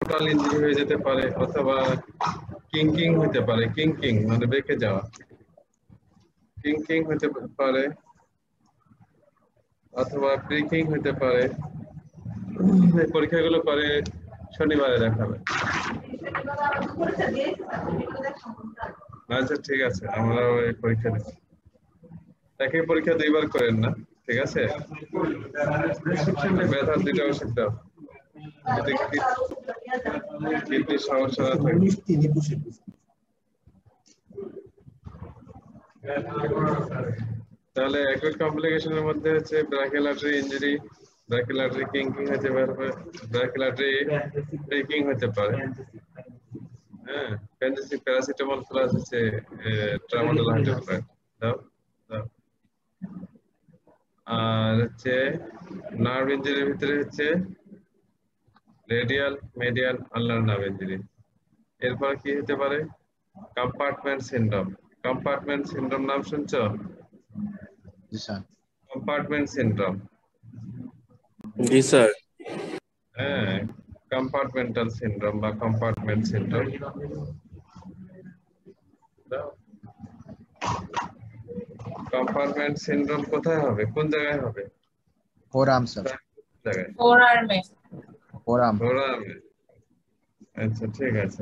Total injury হয়ে যেতে পারে, অথবা কিঙ্কিং হতে পারে। কিঙ্কিং মানে বেঁকে যাওয়া, কিঙ্কিং হতে পারে, অথবা ক্রিকিং হতে পারে। এই পরীক্ষাগুলো করে শনিবারে দেখাবে। আচ্ছা ঠিক আছে, আমরা ওই পরীক্ষা দিচ্ছি। একই পরীক্ষা দুইবার করেন না, ঠিক আছে? ব্যথার দুইটা ওষুধ দাও, যদি কিডনির সমস্যা না থাকে। তাহলে অ্যাকুট কমপ্লিকেশনের মধ্যে হচ্ছে brachial artery injury, brachial artery kinking হতে পারে, ব্রাকিয়াল আর্টারি ব্রেকিং হতে পারে। হ্যাঁ, প্যারাসিটামল প্লাস হচ্ছে ট্রামাডোল হাইড্রোক্লোরাইড দাও দাও। আর হচ্ছে নার্ভ ইনজুরির ভিতরে হচ্ছে radial, medial, ulnar nerve injury. এরপর কি হতে পারে? Compartment syndrome. কম্পার্টমেন্ট সিনড্রোম নাম শুনছো? জি স্যার। Compartment syndrome. জি স্যার। হ্যাঁ, কম্পার্টমেন্টাল সিনড্রোম বা কম্পার্টমেন্ট সিনড্রোম। কম্পার্টমেন্ট সিনড্রোম কোথায় হবে, কোন জায়গায় হবে? Forearm sir. জায়গায়? ফোরআর্মে। ফোরাম। ফোরামে। আচ্ছা ঠিক আছে,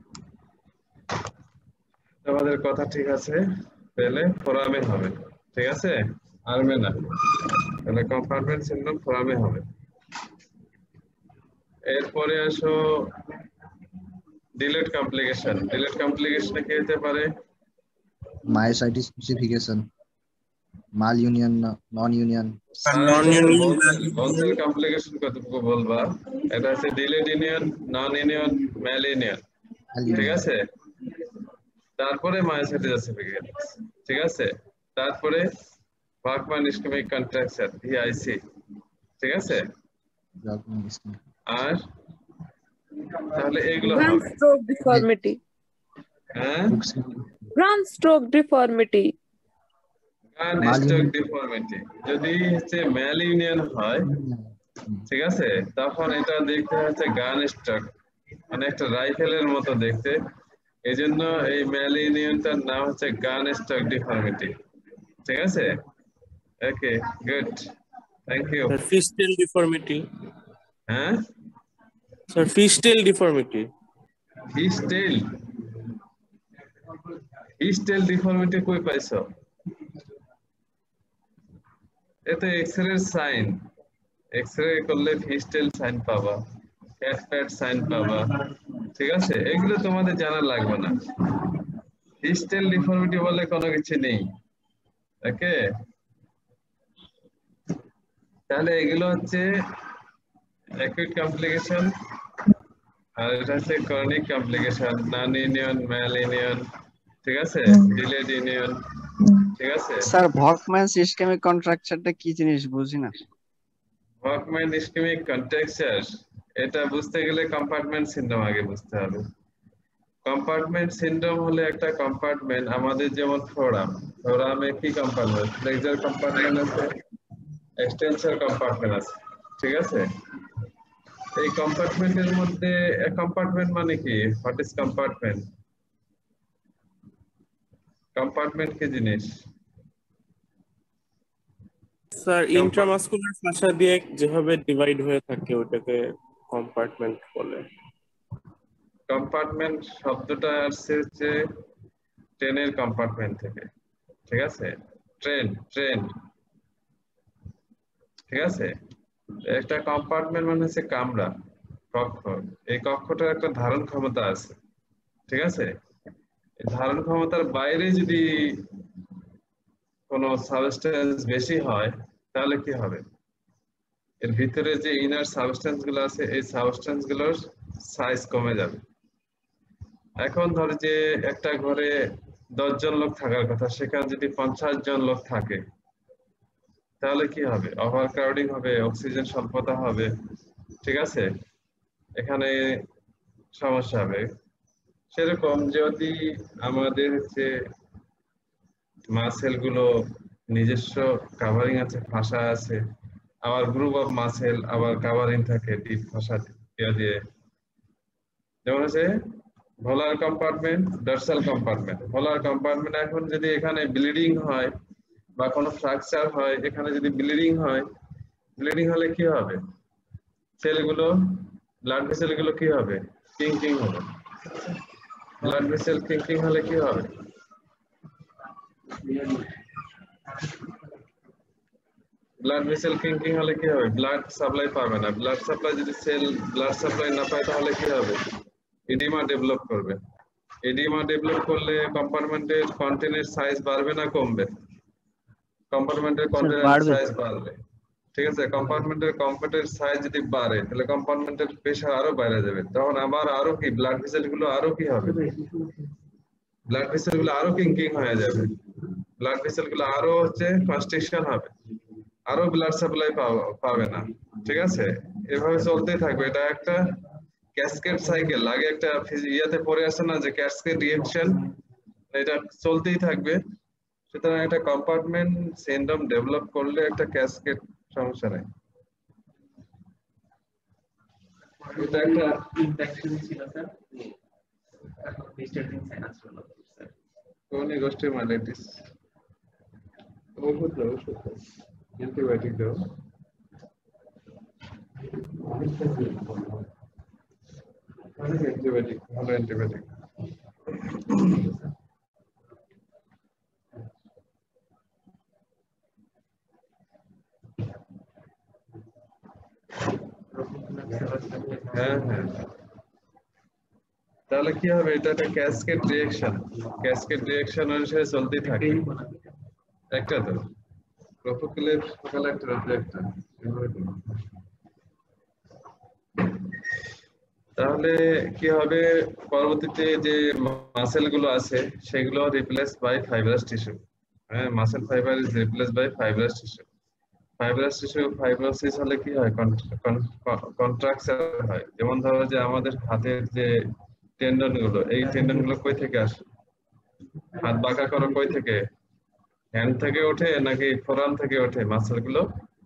আমাদের কথা ঠিক আছে, তাহলে ফোরামে হবে, ঠিক আছে, আর্মে না। তাহলে কম্পার্টমেন্ট সিনড্রোম ফোরামে হবে। এরপরে আসো ডিলেড কমপ্লিকেশন। ডিলেড কমপ্লিকেশনে কি হতে পারে? Myositis specification, malunion, non union. বলসেল কমপ্লিকেশন কতটুকু বলবা? এটা হচ্ছে delayed union, non union, malunion, ঠিক আছে। তারপরে মায়োসাইটিস স্পেসিফিকেশন, ঠিক আছে। তারপরে ভাকমান ইসকেমিক কন্ট্রাকশন, ভিআইসি, ঠিক আছে। আর তাহলে এগুলো হবে। Grand stroke deformity. হ্যাঁ, grand stroke deformity. Grand stroke deformity যদি হচ্ছে ম্যাল ইউনিয়ন হয়, ঠিক আছে, তখন এটা দেখতে হচ্ছে গান স্ট্রোক, মানে একটা রাইফেলের মতো দেখতে। এই জন্য এই ম্যাল ইউনিয়নটার নাম হচ্ছে গান স্ট্রোক ডিফর্মিটি, ঠিক আছে। Okay, good, thank you. Fishtail deformity. হ্যাঁ sir, fishtail deformity. Fishtail, fishtail deformity কই পাইছো? এটা এক্সরে সাইন, এক্সরে করলে ফিস্টেল সাইন পাবা, ক্যাট প্যাট সাইন পাবা, ঠিক আছে। এগুলো তোমাদের জানা লাগবে না, ফিস্টেল ডিফর্মিটি বলে কোনো কিছু নেই, ওকে। তাহলে এগুলো হচ্ছে অ্যাকুট কমপ্লিকেশন, আর এটা হচ্ছে ক্রনিক কমপ্লিকেশন, নন ইউনিয়ন, ম্যাল ইউনিয়ন, ঠিক আছে, ডিলেড ইউনিয়ন, ঠিক আছে। স্যার ভকম্যান ইসকেমিক কন্ট্রাকচারটা কি জিনিস বুঝি না। ভকম্যান ইসকেমিক কন্ট্রাকচার, এটা বুঝতে গেলে কম্পার্টমেন্ট সিনড্রোম আগে বুঝতে হবে। কম্পার্টমেন্ট সিনড্রোম হলে একটা কম্পার্টমেন্ট, আমাদের যেমন ফোরাম, ফোরামে কি কম্পার্টমেন্ট? ফ্লেক্সার কম্পার্টমেন্ট আছে, এক্সটেনসর কম্পার্টমেন্ট আছে, ঠিক আছে। এই কম্পার্টমেন্টের মধ্যে কম্পার্টমেন্ট মানে কি? What is compartment? কম্পার্টমেন্ট কি জিনিস? স্যার, ইন্ট্রামাসকুলার ফাসা দিয়ে যেভাবে ডিভাইড হয়ে থাকে ওটাকে কম্পার্টমেন্ট বলে। কম্পার্টমেন্ট শব্দটা আসছে হচ্ছে ট্রেনের কম্পার্টমেন্ট থেকে, ঠিক আছে। ট্রেন, ট্রেন, ঠিক আছে। একটা কম্পার্টমেন্ট মানে হচ্ছে কামরা, কক্ষ। এই কক্ষটার একটা ধারণ ক্ষমতা আছে, ঠিক আছে। এই ধারণ ক্ষমতার বাইরে যদি কোনো সাবস্টেন্স বেশি হয় তাহলে কি হবে? এর ভিতরে যে ইনার সাবস্টেন্স গুলো আছে, এই সাবস্টেন্স গুলোর সাইজ কমে যাবে। এখন ধর যে একটা ঘরে 10 জন লোক থাকার কথা, সেখানে যদি 50 জন লোক থাকে তাহলে কি হবে? ওভারক্রাউডিং হবে, অক্সিজেন স্বল্পতা হবে, ঠিক আছে, এখানে সমস্যা হবে। সেরকম যদি আমাদের হচ্ছে মাসেল গুলো নিজস্ব কাভারিং আছে, ফাঁসা আছে, আবার গ্রুপ অফ মাসেল আবার কাভারিং থাকে ডিপ ফাঁসা দিয়ে, যেমন হচ্ছে volar compartment, dorsal compartment. Volar compartment এখন যদি এখানে ব্লিডিং হয় বা কোনো ফ্র্যাকচার হয়, এখানে যদি ব্লিডিং হয়, ব্লিডিং হলে কি হবে? সেলগুলো, ব্লাড ভেসেলগুলো কি হবে? কিঙ্কিং হবে। ব্লাড ভেসেল কিঙ্কিং হলে কি হবে? ব্লাড ভেসেল কিঙ্কিং হলে কি হবে? ব্লাড সাপ্লাই পাবে না। ব্লাড সাপ্লাই যদি সেল ব্লাড সাপ্লাই না পায় তাহলে কি হবে? এডিমা ডেভেলপ করবে। এডিমা ডেভেলপ করলে কম্পার্টমেন্টের কন্টেনের সাইজ বাড়বে না কমবে? কম্পার্টমেন্টের কন্টেনের বাড়বে। সাইজ বাড়বে। ঠিক আছে, কম্পার্টমেন্টের সাইজ যদি বাড়ে তাহলে কম্পার্টমেন্টের প্রেসার আরো বাইরে যাবে, তখন আবার আরো কি ব্লাড ভেসেল গুলো আরো কি হবে? ব্লাড ভেসেল গুলো আরো কিঙ্কিং হয়ে যাবে। ব্লাড ভেসেল গুলো আরো হচ্ছে কনস্ট্রিকশন হবে, আরো ব্লাড সাপ্লাই পাবে না। ঠিক আছে, এভাবে চলতেই থাকবে। এটা একটা ক্যাসকেড সাইকেল। আগে একটা ইয়াতে পড়ে আসে না যে ক্যাসকেড রিঅ্যাকশন, এটা চলতেই থাকবে। সুতরাং একটা কম্পার্টমেন্ট সিনড্রোম ডেভেলপ করলে একটা ক্যাসকেড সমস্যা নেই। এটা একটা ইনফেকশন ছিল স্যার, ডিস্টার্বিং সাইনাস হলো স্যার। কোন গোষ্ঠী মাইলাইটিস? ওষুধ দাও, ওষুধ দাও, অ্যান্টিবায়োটিক দাও। অ্যান্টিবায়োটিক, ভালো অ্যান্টিবায়োটিক। হ্যাঁ হ্যাঁ, তাহলে কি হবে? এটা একটা ক্যাসকেড রিঅ্যাকশন। ক্যাসকেড রিঅ্যাকশন অনুসারে চলতেই থাকে। একটা তো প্রোপোক্লেপ কালেক্টর একটা। তাহলে কি হবে? পরবর্তীতে যে মাসেল গুলো আছে সেগুলো রিপ্লেস বাই ফাইব্রাস টিস্যু। হ্যাঁ, muscle fibre is replace by fibrous tissue. Fibrous tissue fibrosis হলে কি হয়? কন্ট্রাকচার হয়। যেমন ধরো যে আমাদের হাতের যে টেন্ডন গুলো, এই টেন্ডন গুলো কই থেকে আসে? হাত বাঁকা করো কই থেকে? হ্যান্ড থেকে ওঠে নাকি ফোরাম থেকে ওঠে মাসেল গুলো?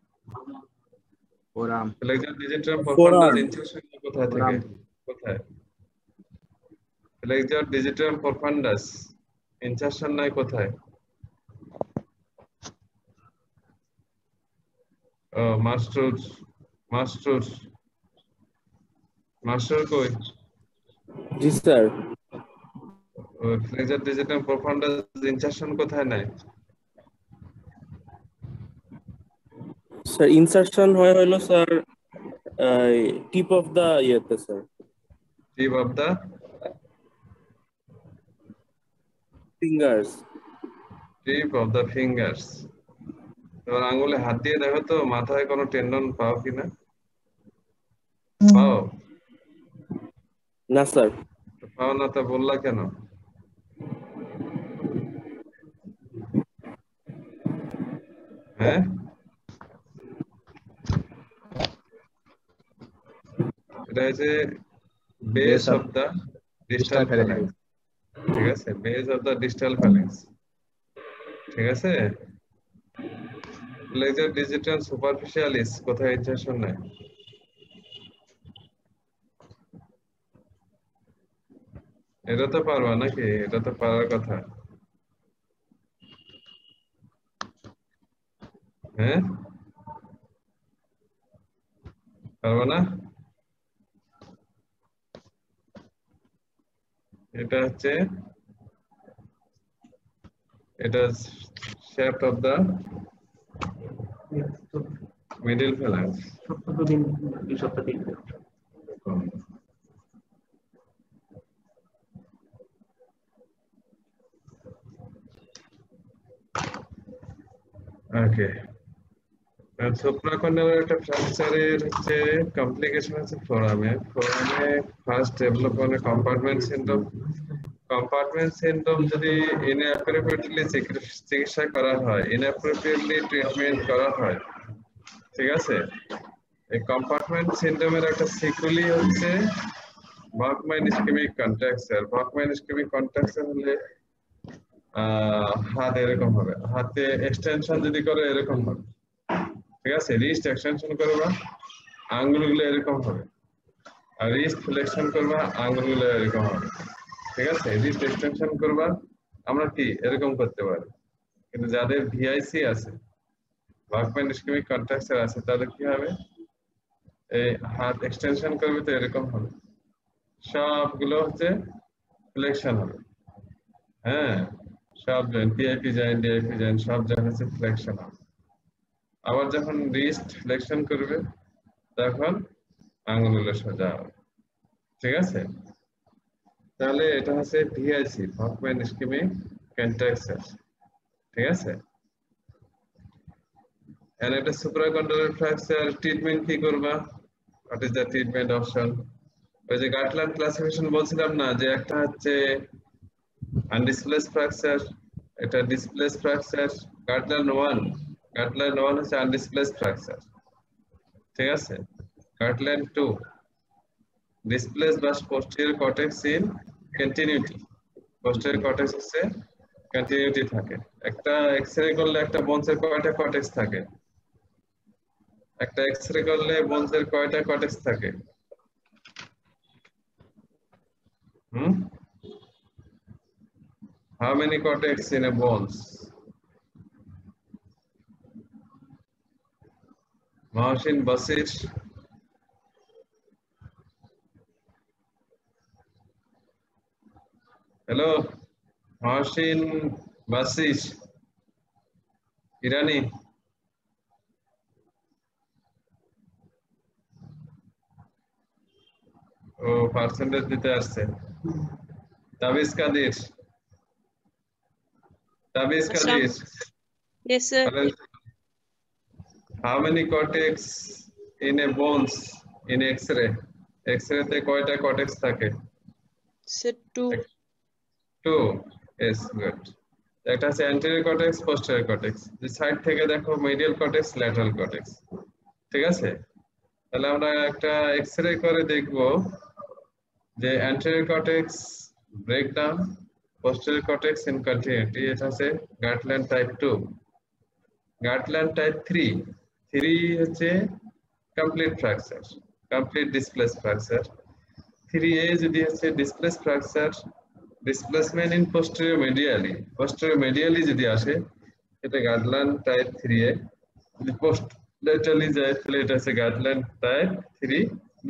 Forearm. Flexor digitorum Forearm. Profundus insertion কোথায় থেকে? কোথায়? ফ্লেক্সর ডিজিটাম প্রফান্ডাস ইনসারশন নাই কোথায়? ও মাস্টার, মাস্টার, মাস্টার কই? জি sir. Flexor digitorum profundus insertion কোথায় নাই? স্যার ইনসারশন হলো স্যার টিপ অফ দা ইয়েতে sir. Tip of the fingers. Tip of the fingers. এবার আঙ্গুলে হাত দিয়ে দেখো তো মাথায় কোনো টেন্ডন পাও কিনা? পাও? না স্যার। পাও না তো বললা কেন? হ্যাঁ, এটা হচ্ছে base of the distal phalanx. ঠিক আছে, base of the distal phalanx. ঠিক আছে, ফ্লেক্সর ডিজিটাল সুপারফিশিয়ালিস কোথায় ইনসারশন নাই? এটা তো পারবা নাকি? এটা তো পারার কথা। হ্যাঁ, পারবা না? এটা হচ্ছে, এটা shape of the middle phalanx. সপ্তাহ দিন 2 সপ্তাহ দিন ওকে, সুপ্রাকন্ডালার একটা ফ্র্যাকচারের হচ্ছে কমপ্লিকেশন আছে ফোরামে। ফোরামে ফার্স্ট ডেভেলপ মানে কম্পার্টমেন্ট সিনড্রোম। কম্পার্টমেন্ট সিনড্রোম যদি ইনঅ্যাপ্রোপ্রিয়েটলি চিকিৎসা করা হয়, ইনঅ্যাপ্রোপ্রিয়েটলি ট্রিটমেন্ট করা হয়, ঠিক আছে, এই কম্পার্টমেন্ট সিনড্রোমের একটা সিকুয়েলি হচ্ছে Volkmann ischaemic contracture. Volkmann ischaemic contracture হলে হাত এরকম হবে, হাতে এক্সটেনশন যদি করে এরকম হবে। ঠিক আছে, রিস্ট এক্সটেনশন করে বা আঙ্গুলগুলো এরকম হবে। আর রিস্ট ফ্লেকশন করবা আঙ্গুলগুলো এরকম হবে, ঠিক আছে? রিস্ট এক্সটেনশন করবা আমরা কি এরকম করতে পারি, কিন্তু যাদের ভিআইসি আছে, ওয়ার্কম্যান ইসকেমিক কন্ট্রাকচার আছে, তাদের কি হবে, এই হাত এক্সটেনশন করবে তো এরকম হবে, সবগুলো হচ্ছে ফ্লেকশন হবে। হ্যাঁ, সব joint, PIP joint, DIP joint, সব জয়েন্ট হচ্ছে ফ্লেকশন হবে। আবার যখন রিস্ট ফ্লেকশন করবে তখন আঙ্গুলগুলো সোজা হবে, ঠিক আছে? তাহলে এটা হচ্ছে ভিআইসি, ওয়ার্কম্যান ইসকেমিক কন্ট্রাকচার, ঠিক আছে? আর একটা সুপ্রাকন্ডালার ফ্র্যাকচার ট্রিটমেন্ট কি করবা? What is the treatment option? ওই যে গার্টল্যান্ড ক্লাসিফিকেশন বলছিলাম না, যে একটা হচ্ছে আনডিসপ্লেস ফ্র্যাকচার, এটা ডিসপ্লেস ফ্র্যাকচার। গার্টল্যান্ড 1 হচ্ছে আনডিসপ্লেস ফ্র্যাকচার, ঠিক আছে? গার্টল্যান্ড 2 ডিসপ্লেস বা posterior cortex in continuity, posterior cortex হচ্ছে কন্টিনিউটি থাকে। একটা এক্সরে করলে একটা বোনসের কয়টা কর্টেক্স থাকে? একটা এক্সরে করলে বোনসের কয়টা কর্টেক্স থাকে? How many cortex in a bones? Mahsin Basir. Hello, Mahsin Basir. Irani. ও পার্সেন্টেজ দিতে আসছে। তাবিজ Kadir. Tabiz Kadir. Yes, sir. How many cortex in a bones in X-ray? X-ray te koyta cortex thake? Sir, 2. 2. Yes, good. একটা আছে anterior cortex, posterior cortex. যে side থেকে দেখো medial cortex, lateral cortex. ঠিক আছে? তাহলে আমরা একটা এক্স-রে করে দেখব যে anterior cortex breakdown, posterior cortex in continuity, এটা আছে Gartland type 2. Gartland type 3 হচ্ছে complete fracture, complete displaced fracture. 3A যদি হচ্ছে displaced fracture, displacement in posterior medially যদি আসে, এটা Gartland type 3A. যদি post laterally যায় তাহলে এটা হচ্ছে Gartland type 3B.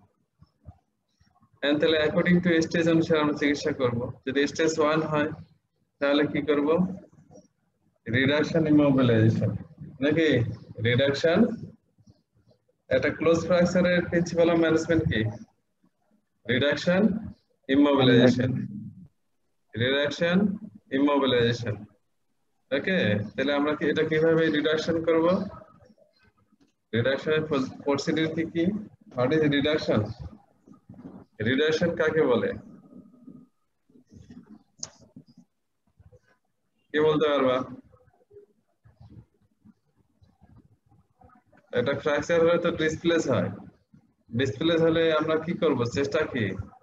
তাহলে অ্যাকর্ডিং টু স্টেজ অনুসারে আমরা চিকিৎসা করব। যদি স্টেজ 1 হয় তাহলে কি করব? রিডাকশন ইমোবিলাইজেশন, নাকি রিডাকশন। একটা ক্লোজ ফ্র্যাকচারের প্রিন্সিপাল অফ ম্যানেজমেন্ট কি? Reduction immobilisation, reduction immobilisation. Okay, তাহলে আমরা কি এটা কিভাবে রিডাকশন করব? রিডাকশনের প্রসিডিউর কি? What is reduction? রিডাকশন কাকে বলে? কি বলতে পারবা? এটা ফ্র্যাকচার হলে তো ডিসপ্লেস হয়, ডিসপ্লেস হলে আমরা কি করব? চেষ্টা কি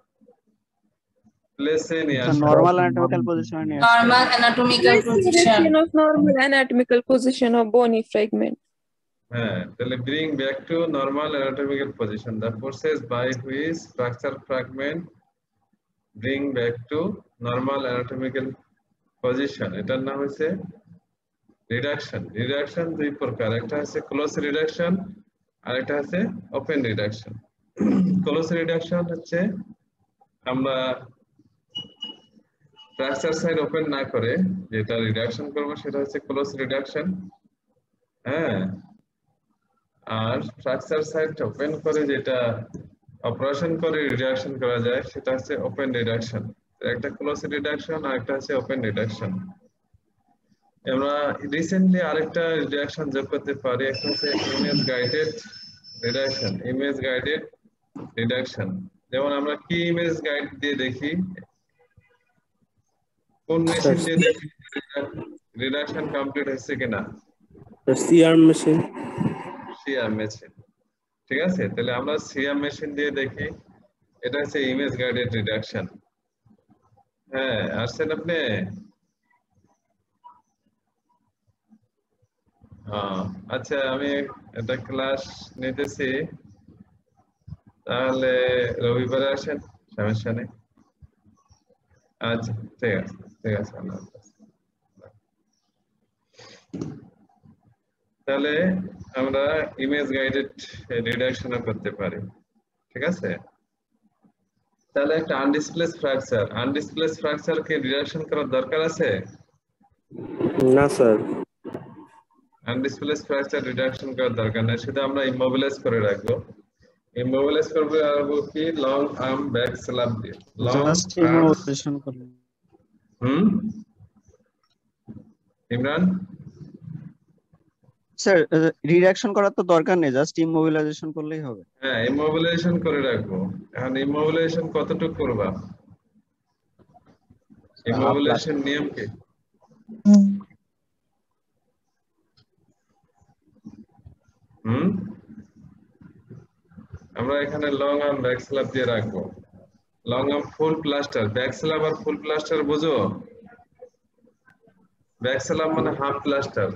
প্লেসে নিয়ে আসা, নরমাল অ্যানাটমিক্যাল পজিশনে নিয়ে আসা। Normal anatomical position. Of normal anatomical position of bony fragment. হ্যাঁ, তাহলে bring back to normal anatomical position, the process by which fracture fragment bring back to normal anatomical position, এটার নাম হচ্ছে রিডাকশন। রিডাকশন দুই প্রকার, একটা হচ্ছে ক্লোজ রিডাকশন আর একটা হচ্ছে ওপেন রিডাকশন। ক্লোজ রিডাকশন হচ্ছে আমরা ফ্র্যাকচার সাইড ওপেন না করে যেটা রিডাকশন করব সেটা হচ্ছে ক্লোজ রিডাকশন। হ্যাঁ, আর ফ্র্যাকচার সাইড ওপেন করে যেটা অপারেশন করে রিডাকশন করা যায় সেটা হচ্ছে ওপেন রিডাকশন। একটা ক্লোজ রিডাকশন আর একটা হচ্ছে ওপেন রিডাকশন। আমরা রিসেন্টলি আরেকটা রিডাকশন যোগ করতে পারি, একটা হচ্ছে image guided reduction. Image guided reduction যেমন আমরা কি ইমেজ গাইড দিয়ে দেখি, কোন মেশিন দিয়ে দেখি রিডাকশন কমপ্লিট হয়েছে কিনা? CR machine. সিআর মেশিন, ঠিক আছে। তাহলে আমরা সিআর মেশিন দিয়ে দেখি, এটা হচ্ছে ইমেজ গাইডেড রিডাকশন। হ্যাঁ, আসছেন আপনি? আচ্ছা, আমি একটা ক্লাস নিতেছি, তাহলে রবিবারে আসেন, সমস্যা নেই। আচ্ছা ঠিক আছে, ঠিক আছে, আল্লাহ হাফেজ। তাহলে আমরা ইমেজ গাইডেড রিডাকশনও করতে পারি, ঠিক আছে। তাহলে একটা আনডিসপ্লেস ফ্র্যাকচার কে রিডাকশন করার দরকার আছে? না স্যার। আনডিসপ্লেস ফ্র্যাকচার রিডাকশন করার দরকার নেই, শুধু আমরা ইমোবিলাইজ করে রাখবো। ইমোবিলাইজ করবে আর কি লং আর্ম ব্যাক স্ল্যাপ দিয়ে, লং জাস্ট আর্ম। ইমোবিলাইজেশন করলে। ইমরান স্যার রিডাকশন করার তো দরকার নেই, জাস্ট ইমোবিলাইজেশন করলেই হবে। হ্যাঁ, ইমোবিলাইজেশন করে রাখবো। এখন ইমোবিলাইজেশন কতটুকু করবা? ইমোবিলাইজেশন নিয়ম কি? আমরা এখানে লং আর্ম ব্যাক স্ল্যাপ দিয়ে রাখবো। Long arm full plaster, back slab আর ফুল প্লাস্টার বুঝো? ব্যাক স্ল্যাপ মানে হাফ প্লাস্টার,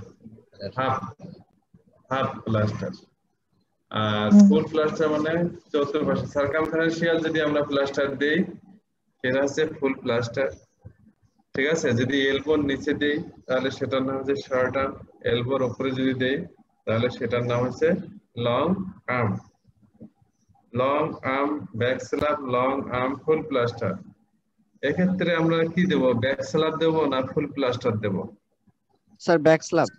হাফ প্লাস্টার, আর ফুল প্লাস্টার মানে চতুর্পাশে সার্কামফারেন্সিয়াল যদি আমরা প্লাস্টার দেই সেটা হচ্ছে ফুল প্লাস্টার, ঠিক আছে। যদি এলবোর নিচে দেই তাহলে সেটার নাম হচ্ছে শর্ট আর্ম, এলবোর উপরে যদি দেই তাহলে সেটার নাম হচ্ছে long arm. Long arm back slab, long arm full plaster. এক্ষেত্রে আমরা কি দেব, ব্যাক স্ল্যাপ দেব না ফুল প্লাস্টার দেব? Sir back slab.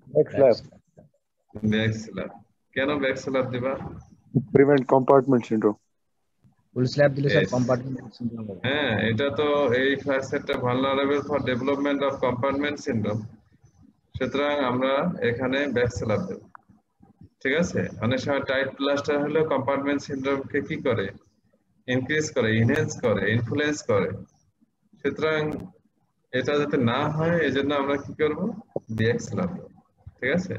Back slab. কেন ব্যাক স্ল্যাপ দিবা? Prevent compartment syndrome. Full slab দিলে স্যার কম্পার্টমেন্ট সিনড্রোম হবে। হ্যাঁ, এটা তো এই ফ্র্যাকচারটা vulnerable for development of compartment syndrome, সুতরাং আমরা এখানে ব্যাক স্ল্যাপ দেব, ঠিক আছে। অনেক সময় টাইট প্লাস্টার হলে কম্পার্টমেন্ট সিনড্রোমকে কি করে, ইনক্রিজ করে, ইনহ্যান্স করে, ইনফ্লুয়েন্স করে। সুতরাং এটা যাতে না হয় এজন্য আমরা কি করব, ব্যাক স্ল্যাপ দেব, ঠিক আছে।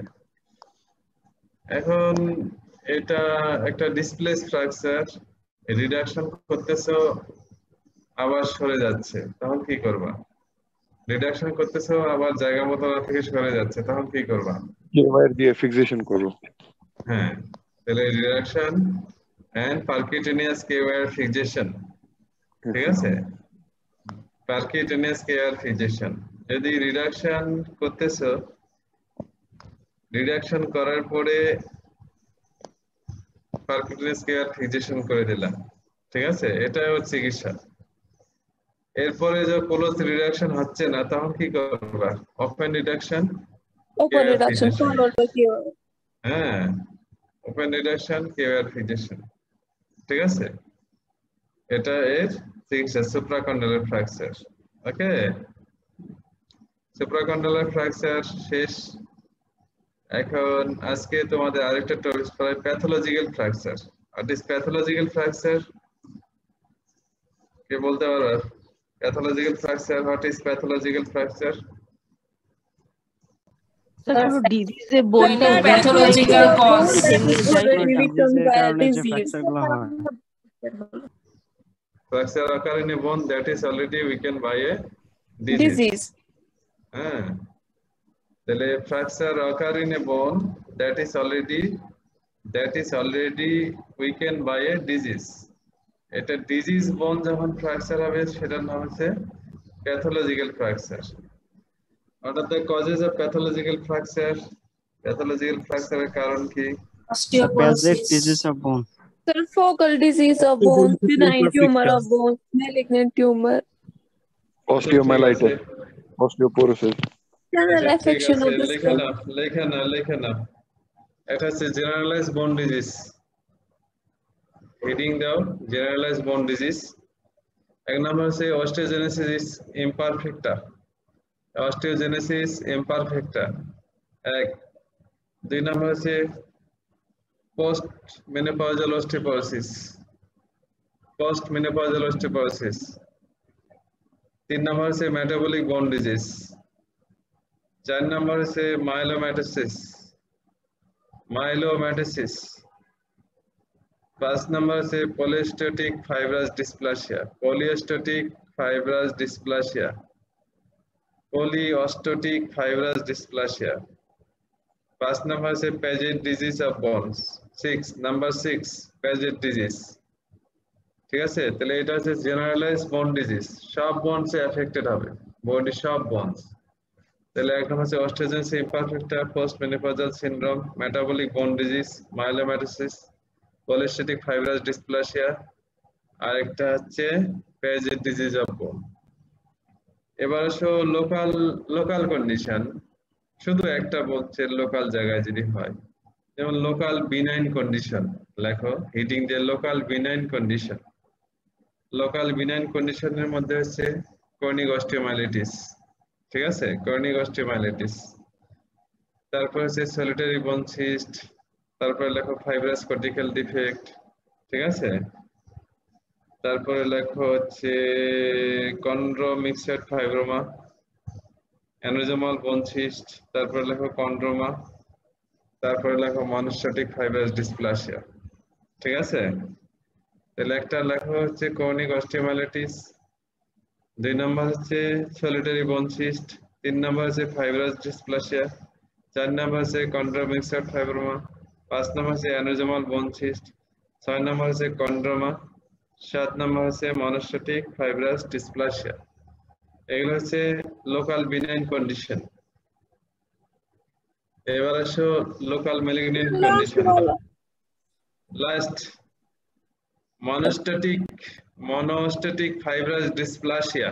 এখন এটা একটা ডিসপ্লেস ফ্র্যাকচার, রিডাকশন করতেছো আবার সরে যাচ্ছে, তখন কি করবা? রিডাকশন করতেছো আবার জায়গা মতো থেকে সরে যাচ্ছে, তখন কি করবা? কেওয়ার দিয়ে ফিক্সেশন করব। হ্যাঁ, তাহলে reduction and percutaneous K-wire fixation, ঠিক আছে। পারকিউটেনিয়াস কেওয়ার ফিক্সেশন, যদি রিডাকশন করতেছো, রিডাকশন করার পরে পারকিউটেনিয়াস কেওয়ার ফিক্সেশন করে দিলাম, ঠিক আছে, এটা হচ্ছে চিকিৎসা। এরপরে যে ক্লোজ রিডাকশন হচ্ছে না তখন কি করবা? Open reduction, Open reduction followed by cure. হ্যাঁ, ওপেন রিডাকশন কেওয়ার ফিক্সেশন, ঠিক আছে। এটা এর চিকিৎসা, সুপ্রাকন্ডালার ফ্র্যাকচার। ওকে, সুপ্রাকন্ডালার ফ্র্যাকচার শেষ। এখন আজকে তোমাদের আরেকটা টপিক পড়াই, pathological fracture. What is pathological fracture? কে বলতে পারবে? Pathological fracture, what is pathological fracture? ডিজিজে বলতে pathological cause. Fracture occur in a bone that is already weakened by a disease. হ্যাঁ, তাহলে fracture occur in a bone that is already weakened by a disease. এটা disease bone যখন fracture হবে সেটার নাম হচ্ছে pathological fracture. What are the causes of pathological fracture? Pathological fracture এর কারণ কি? Basal disease of bone. Focal disease of bone, benign tumor of bone, malignant tumor, Osteomyelitis, osteoporosis. general affection of the skull. লেখা না। এটা হচ্ছে generalised bone disease. Heading দাও, generalised bone disease. এক নম্বর হচ্ছে অস্টিওজেনেসিস ইমপারফেক্টা, অস্টিওজেনেসিস ইমপারফেক্টা এক। দুই নম্বর হচ্ছে post menopausal osteoporosis, post menopausal osteoporosis. তিন নম্বর হচ্ছে মেটাবলিক বোন ডিজিজ। চার নম্বর হচ্ছে মাইলোম্যাটোসিস। পাঁচ নম্বর হচ্ছে polyostotic fibrous dysplasia, polyostotic fibrous dysplasia, polyostotic fibrous dysplasia. পাঁচ নম্বর হচ্ছে Paget disease of bones. Number 6 Paget disease. ঠিক আছে, তাহলে এটা হচ্ছে জেনারেলাইজ বোন ডিজিজ, সব বোনস এফেক্টেড হবে, বডি সব বোনস। তাহলে একটা হচ্ছে osteogenesis imperfecta, post menopausal syndrome, metabolic bone disease, myelomatosis, polyostotic fibrous dysplasia, আর একটা হচ্ছে পেজের ডিজিজ অফ বোন। এবার আসো লোকাল কন্ডিশন, শুধু একটা বলছে লোকাল জায়গায় যদি হয়, যেমন লোকাল বিনাইন কন্ডিশন লেখো, হিটিং যে local benign condition. Local benign কন্ডিশনের মধ্যে হচ্ছে কর্নিক অস্টিওমাইলিটিস, ঠিক আছে, কর্নিক অস্টিওমাইলিটিস, তারপর হচ্ছে সলিটারি বোন সিস্ট, তারপরে লেখো ফাইব্রাস কর্টিক্যাল ডিফেক্ট, ঠিক আছে, তারপরে লেখো হচ্ছে কন্ড্রো মিক্সড ফাইব্রোমা, অ্যানোজোমাল বোন সিস্ট, তারপরে লেখো কন্ড্রোমা, তারপরে লেখো মনোস্ট্যাটিক ফাইব্রাস ডিসপ্লাসিয়া, ঠিক আছে। তাহলে একটা লেখো হচ্ছে কর্নিক অস্টিওমাইলিটিস, 2 নম্বর হচ্ছে সলিটারি বোন সিস্ট, 3 নম্বর হচ্ছে ফাইব্রাস ডিসপ্লাসিয়া, 4 নম্বর হচ্ছে কন্ড্রো মিক্সড ফাইব্রোমা, 5 নম্বর হচ্ছে অ্যানোজোমাল বোন সিস্ট, 6 নম্বর হচ্ছে কন্ড্রোমা, 7 নম্বর হচ্ছে মনোস্ট্যাটিক ফাইব্রাস ডিসপ্লাসিয়া। এগুলো হচ্ছে লোকাল বিনাইন কন্ডিশন। এবার আসো local malignant condition. Last monostotic fibrous dysplasia,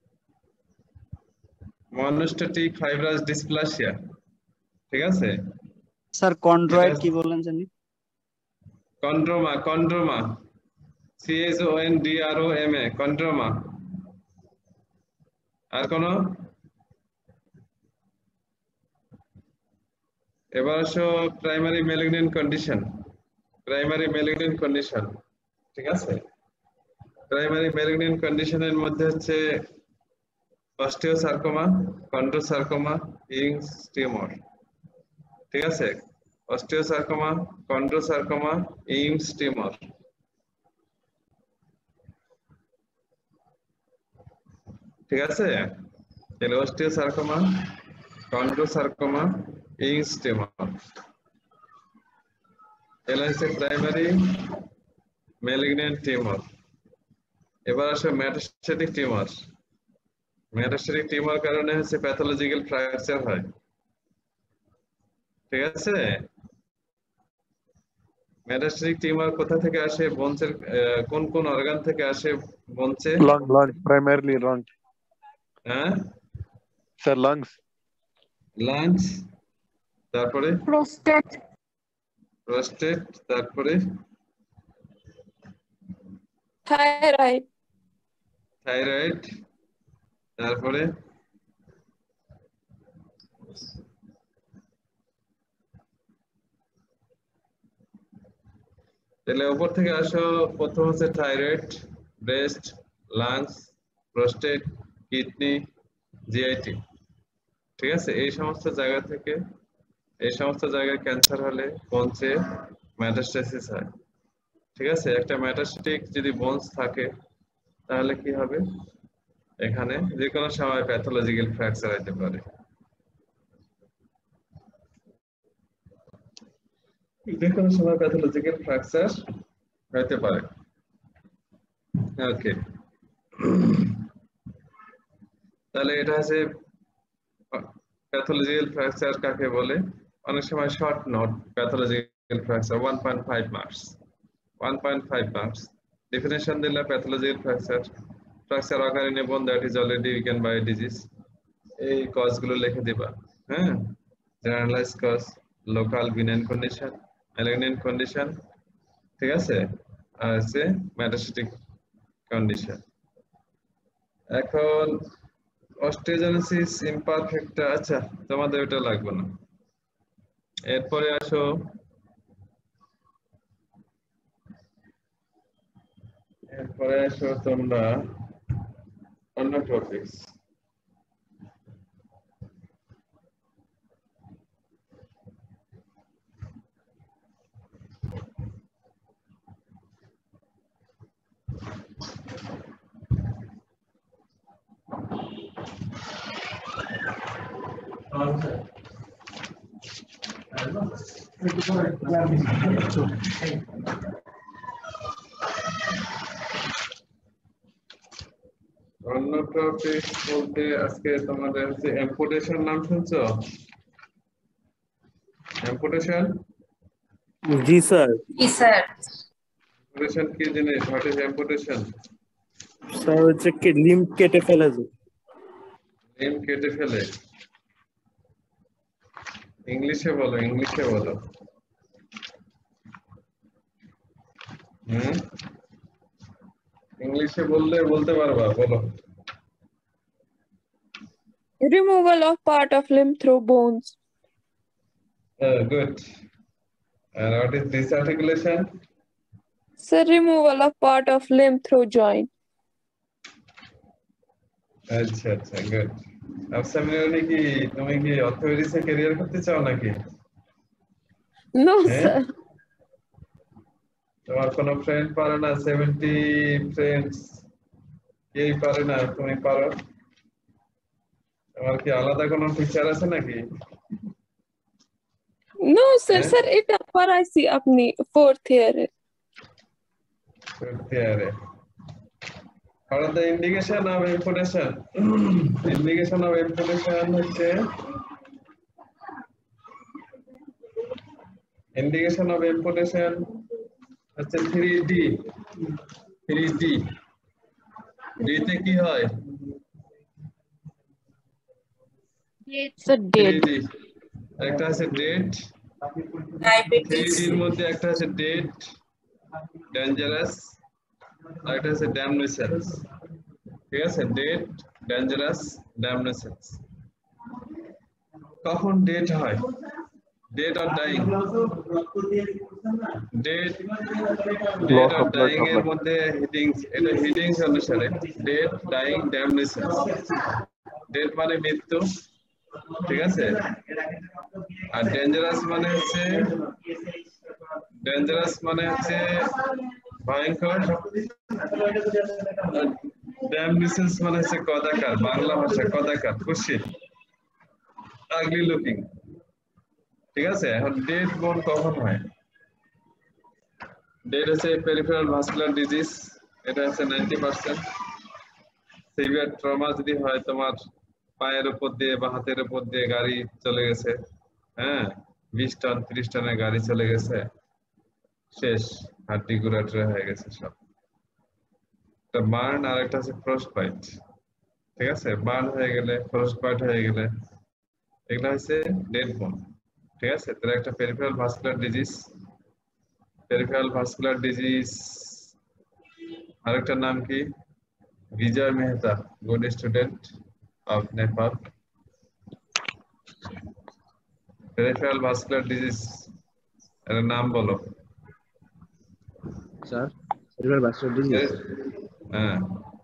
monostotic fibrous dysplasia, ঠিক আছে। স্যার কন্ড্রয়েড কি বললেন জানি? কন্ড্রোমা, কন্ড্রোমা, CHONDROMA, কন্ড্রোমা। আর কোন? এবার আসো primary malignant condition, primary malignant condition, ঠিক আছে। প্রাইমারি ম্যালিগন্যান্ট কন্ডিশনের মধ্যে হচ্ছে অস্টিওসার্কোমা, কন্ড্রোসার্কোমা, ইংস টিউমার, ঠিক আছে, অস্টিওসার্কোমা, কন্ড্রোসার্কোমা, ইংস টিউমার, ঠিক আছে। তাহলে অস্টিওসার্কোমা, কন্ড্রোসার্কোমা, ইংস টিউমার, এগুলো হচ্ছে প্রাইমারি ম্যালিগন্যান্ট টিউমার। এবার আসে মেটাস্ট্যাটিক টিউমার। মেটাস্ট্যাটিক টিউমার কারণে হচ্ছে প্যাথোলজিক্যাল ফ্র্যাকচার হয়, ঠিক আছে। মেটাস্ট্যাটিক টিউমার কোথা থেকে আসে? বোনসের কোন কোন অর্গান থেকে আসে বোনসে? Lung, primarily lung. হ্যাঁ Sir, lungs. লাঞ্চ, তারপরে Prostate. প্রস্টেট, তারপরে Thyroid. থাইরয়েড, তারপরে তাহলে উপর থেকে আসো, প্রথম হচ্ছে thyroid, breast, lungs, prostate, kidney, GIT, ঠিক আছে। এই সমস্ত জায়গা থেকে, এই সমস্ত জায়গায় ক্যান্সার হলে বোনসে মেটাস্টেসিস হয়, ঠিক আছে। একটা মেটাস্টেটিক যদি বোনস থাকে তাহলে কি হবে? এখানে যে কোনো সময় প্যাথোলজিক্যাল ফ্র্যাকচার হতে পারে, যে কোনো সময় প্যাথোলজিক্যাল ফ্র্যাকচার হতে পারে। ওকে, তাহলে এটা হচ্ছে প্যাথোলজিক্যাল ফ্র্যাকচার কাকে বলে? অনেক সময় short note pathological fracture 1.5 marks, 1.5 marks. Definition দিলে pathological fracture, fracture occurring in bone that is already weakened by disease। এই কজগুলো লিখে দিবা, হ্যাঁ। Generalise cause, local benign condition, malignant condition, ঠিক আছে, আর হচ্ছে মেটাস্ট্যাটিক কন্ডিশন। এখন অস্টিওজেনেসিস ইমপারফেক্টা, আচ্ছা তোমাদের ওটা লাগবে না। এরপরে আসো তোমরা অন্য টপিকস। অন্য টপিক বলতে আজকে তোমাদের হচ্ছে অ্যাম্পুটেশন নাম শুনছো? অ্যাম্পুটেশন জি স্যার। জি স্যার। অ্যাম্পুটেশন কি জিনিস? What is amputation? স্যার হচ্ছে কি লিম্ব কেটে ফেলে যায়। লিম্ব কেটে ফেলে। ইংলিশে বলো, ইংলিশে বলো। ইংলিশে বললে বলতে পারবা, বলো। Removal of part of limb through bones. Good. And what is disarticulation? Sir, removal of part of limb through joint. আচ্ছা আচ্ছা, গুড। আফসামিনী কি তুমি কি অর্থোপেডিক্সে ক্যারিয়ার করতে চাও নাকি? No, হ্যাঁ? sir. তোমার কোনো ফ্রেন্ড পারে না? 70 ফ্রেন্ডস কেই পারে না, তুমি পারো? তোমার কি আলাদা কোনো টিচার আছে নাকি? No, sir. Eh? Sir, এটা পড়াইছি আপনি fourth year A. What are the indication of amputation? Indication of amputation হচ্ছে indication of amputation হচ্ছে 3D 3D D তে কি হয়? স্যার ডেড 3D একটা আছে ডেট, 3D এর মধ্যে একটা আছে ডেট, ডেঞ্জারাস, আর একটা আছে ড্যামনেসেন্স। ঠিক আছে, ডেট, ডেঞ্জারাস, ড্যামনেসেন্স। কখন ডেট হয়? ডেট আর ডাইং। ডেট Loss আর of blood ডাইং এর supply. মধ্যে হিডিংস, এটা হিডিংস অনুসারে ডেট, ডাইং, ড্যামনেসেন্স। ডেট মানে মৃত্যু, ঠিক আছে, আর ডেঞ্জারাস মানে হচ্ছে ভয়ঙ্কর, ড্যামনেসেন্স মানে হচ্ছে কদাকার, বাংলা ভাষা কদাকার, কুৎসিত, আগলি লুকিং। ঠিক আছে, এখন ডেড বোন কখন হয়? ডেড হচ্ছে পেরিফেরাল ভাস্কুলার ডিজিজ, এটা হচ্ছে 90%। সিভিয়ার ট্রমা যদি হয়, তোমার পায়ের উপর দিয়ে বা হাতের উপর দিয়ে গাড়ি চলে গেছে, হ্যাঁ, 20 টন 30 টনের গাড়ি চলে গেছে, শেষ, হাড্ডি গুড়াটুরা হয়ে গেছে সব। একটা বার্ন আর একটা হচ্ছে ফ্রস্ট বাইট। ঠিক আছে, বার্ন হয়ে গেলে, ফ্রস্ট বাইট হয়ে গেলে, এগুলো হচ্ছে ডেড বোন। ঠিক আছে, তাহলে একটা peripheral vascular disease. Peripheral vascular disease আরেকটা নাম কি? Bijoy Mehta, good student of Nepal. Peripheral vascular disease এর নাম বলো। Sir cerebral vascular disease. হ্যাঁ,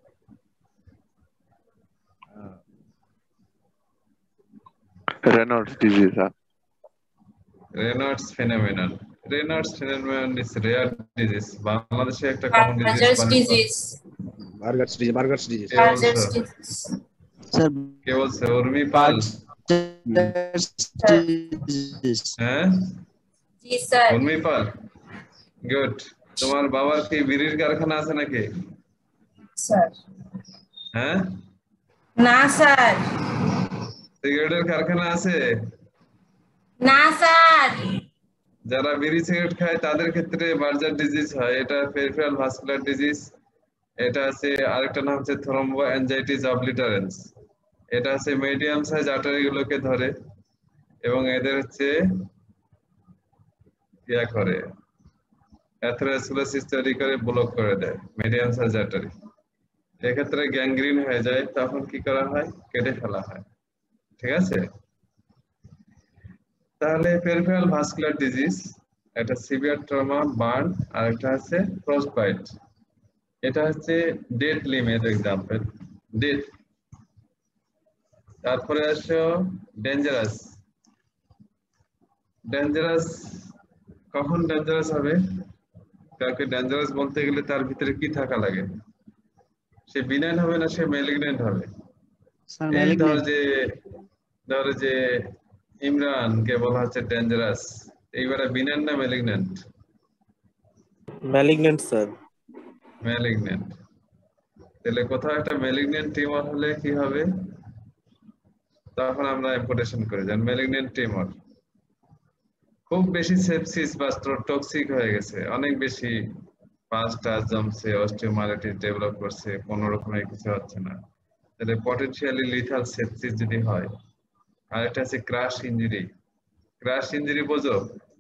Raynaud's disease. Raynaud's phenomenon. Raynaud's phenomenon is rare disease. বাংলাদেশে একটা common disease. Buerger's disease. Sir কে বলছে? উর্মি পাল। হ্যাঁ, জি স্যার। উর্মি পাল, গুড। তোমার বাবার কি বিড়ির কারখানা আছে নাকি? স্যার হ্যাঁ, না স্যার। সিগারেটের কারখানা আছে? না স্যার। যারা বিড়ি সিগারেট খায় তাদের ক্ষেত্রে বার্জার ডিজিজ হয়, এটা পেরিফেরাল ভাস্কুলার ডিজিজ। এটা আছে আরেকটা নাম হচ্ছে থ্রম্বো অ্যানজাইটিস অবলিটারেন্স। এটা আছে মিডিয়াম সাইজ আর্টারি গুলোকে ধরে এবং এদের হচ্ছে ইয়া করে, অ্যাথেরোস্ক্লেরোসিস তৈরি করে ব্লক করে দেয় মিডিয়াম সাইজ আর্টারি। এক্ষেত্রে গ্যাংগ্রিন হয়ে যায়, তখন কি করা হয়? কেটে ফেলা হয়। ঠিক আছে, তাহলে পেরিফেরাল ভাস্কুলার ডিজিজ, এটা সিভিয়ার ট্রমা, বার্ন, আর একটা আছে ফ্রস্ট বাইট। এটা হচ্ছে ডেড লিমের এক্সাম্পল, ডেড। তারপরে আসো ডেঞ্জারাস। ডেঞ্জারাস কখন ডেঞ্জারাস হবে? কাউকে ডেঞ্জারাস বলতে গেলে তার ভিতরে কি থাকা লাগে? সে বিনাইন হবে না সে ম্যালিগন্যান্ট হবে? এই ধরো যে ইমরান কে বলা হচ্ছে ডেঞ্জারাস, এইবারে বিনাইন না ম্যালিগন্যান্ট? Malignant sir. ম্যালিগন্যান্ট। তাহলে কোথাও একটা ম্যালিগন্যান্ট টিউমার হলে কি হবে, তখন আমরা ইম্পুটেশন করে যান ম্যালিগন্যান্ট টিউমার খুব বেশি সেপসিস বা টক্সিক হয়ে গেছে, অনেক বেশি পাঁচটা জমছে, অস্টিওমাইলাইটিস ডেভেলপ করছে, কোনো রকমের কিছু হচ্ছে না, তাহলে পটেনশিয়ালি লিথাল সেপসিস যদি হয়। আর একটা আছে ক্রাশ ইনজুরি। ক্রাশ ইনজুরি বোঝো?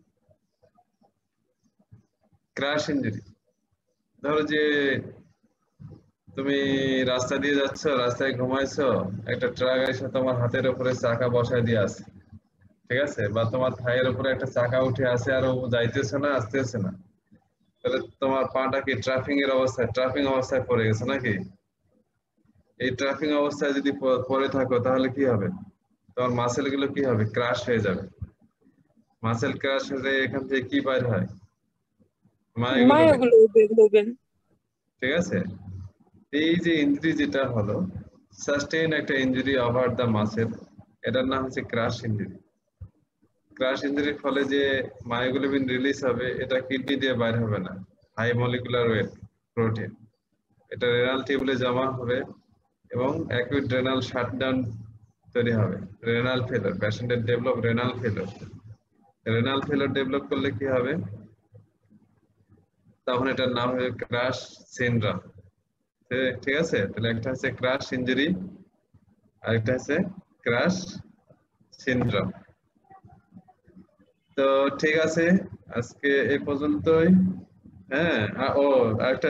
ক্রাশ ইনজুরি ধরো যে তুমি রাস্তা দিয়ে যাচ্ছ, রাস্তায় ঘুমাইছো, একটা ট্রাক এসে তোমার হাতের উপরে চাকা বসায় দিয়ে আছে, ঠিক আছে, বা তোমার থাইয়ের উপরে একটা চাকা উঠে আছে আর ও যাইতেছে না, আসতেছে না, তাহলে তোমার পাটা কি ট্রাফিং অবস্থায় পড়ে গেছে নাকি? এই ট্রাফিং অবস্থায় যদি পড়ে থাকো তাহলে কি হবে, তোমার মাসেল গুলো কি হবে, ক্রাশ হয়ে যাবে। মাসেল ক্রাশ হলে এখান থেকে কি বাইর হয়, মায়োগ্লোবিন। ঠিক আছে। এই যে ইনজুরি যেটা হলো, সাস্টেইন একটা ইনজুরি ওভার দ্য মাসেল, এটার নাম হচ্ছে ক্রাশ ইনজুরি। ক্রাশ ইনজুরির ফলে যে মায়োগ্লোবিন রিলিজ হবে, এটা কিডনি দিয়ে বাইর হবে না, হাই মলিকুলার ওয়েট প্রোটিন, এটা রেনাল টিউবুলে জমা হবে এবং অ্যাকিউট রেনাল শাটডাউন তৈরি হবে, রেনাল ফেলার, পেশেন্টের develop renal failure. Renal failure develop করলে কি হবে, তখন এটার নাম হবে ক্রাশ সিনড্রোম, ঠিক আছে। তাহলে একটা হচ্ছে ক্রাশ ইনজুরি আর একটা হচ্ছে ক্রাশ সিনড্রোম। তো ঠিক আছে, আজকে এই পর্যন্তই। হ্যাঁ, ও একটা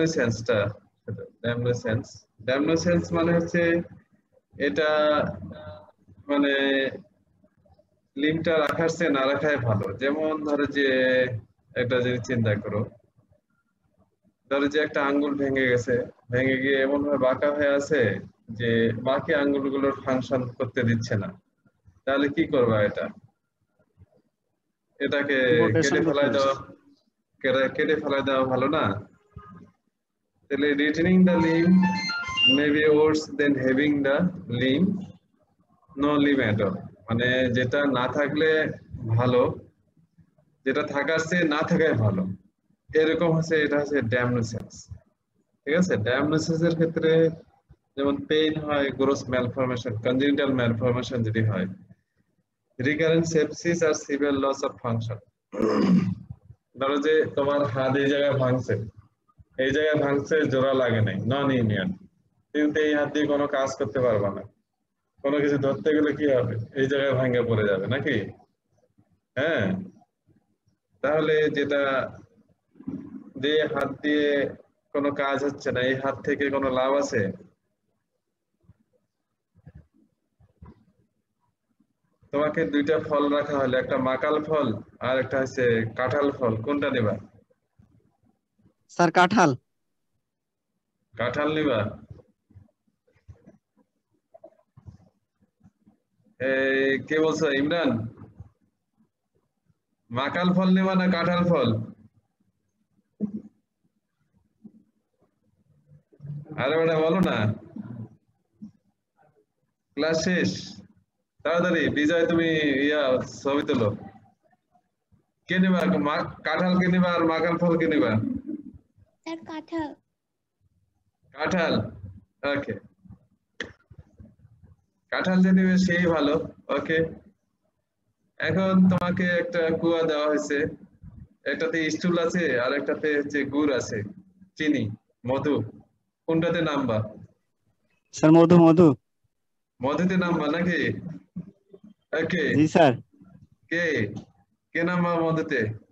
ড্যামনোসেন্স মানে হচ্ছে এটা মানে লিম্পটা রাখার চেয়ে না রাখাই ভালো। যেমন ধরো যে একটা জিনিস চিন্তা করো, ধরো যে একটা আঙ্গুল ভেঙে গেছে, ভেঙে গিয়ে এমন ভাবে বাঁকা হয়ে আছে যে বাকি আঙ্গুলগুলোর ফাংশন করতে দিচ্ছে না, তাহলে কি করবা? এটাকে কেটে ফেলাই দেওয়া ভালো না? তাহলে retaining the limb may be worse than having the limb no limb at all, মানে যেটা না থাকলে ভালো, যেটা থাকার চেয়ে না থাকাই ভালো, এরকম হচ্ছে। এটা হচ্ছে ড্যামনোসেন্স, ঠিক আছে। ড্যামনোসেন্সের ক্ষেত্রে যেমন পেইন হয়, গ্রোস ম্যালফরমেশন, কনজেনিটাল ম্যালফরমেশন যদি হয়, রিকারেন্ট সেপসিস আর সিভিয়ার লস অফ ফাংশন। ধরো যে তোমার হাত এই জায়গায় ভাঙছে, জোড়া লাগে নাই, নন ইউনিয়ন, কিন্তু এই হাত দিয়ে কোনো কাজ করতে পারবা না, কোনো কিছু ধরতে গেলে কি হবে, এই জায়গায় ভাঙে পড়ে যাবে নাকি? হ্যাঁ, তাহলে যেটা যে হাত দিয়ে কোনো কাজ হচ্ছে না, এই হাত থেকে কোনো লাভ আছে? তোমাকে দুইটা ফল রাখা হলে, একটা মাকাল ফল আর একটা হচ্ছে কাঁঠাল ফল, কোনটা নেবা? স্যার কাঁঠাল। কাঁঠাল নিবা? কে বলছো, ইমরান? মাকাল ফল নেবা না কাঁঠাল ফল? আরে বেটা বলো না, ক্লাস শেষ, তাড়াতাড়ি। বিজয় তুমি ছবি তোলো। কে নিবা, কাঁঠাল কে নিবা আর মাকাল ফল কে নিবা? কাঁঠাল, ওকে। কাঁঠাল যে নিবে সেই ভালো, ওকে। এখন তোমাকে একটা কুয়া দেওয়া হয়েছে, একটাতে স্টুল আছে আর একটাতে হচ্ছে গুড় আছে, চিনি, মধু, কোনটাতে নামবা? স্যার মধু। মধুতে নামবা নাকি? ওকে। জি স্যার। কে নামবা মধুতে?